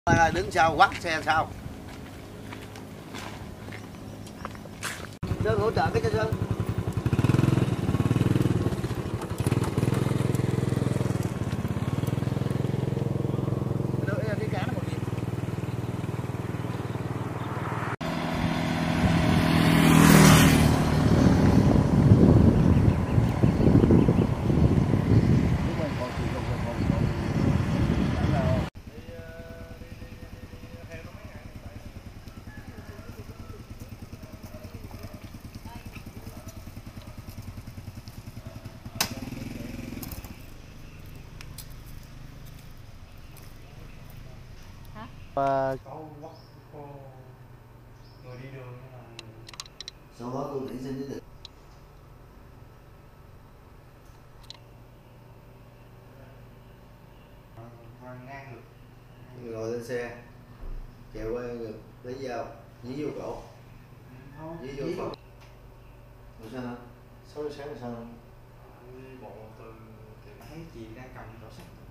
Đứng sau quắt xe sau. Sơn hỗ trợ cái cho Sơn. Và người đi đường là Sau đó tôi nảy sinh ý định ngang được ngồi lên xe kéo qua ngực lấy dao dí vô cổ, dí vô cổ. Rồi sao hả? 6 giờ sáng là sao? đi bộ từ thấy chị đang cầm sổ sách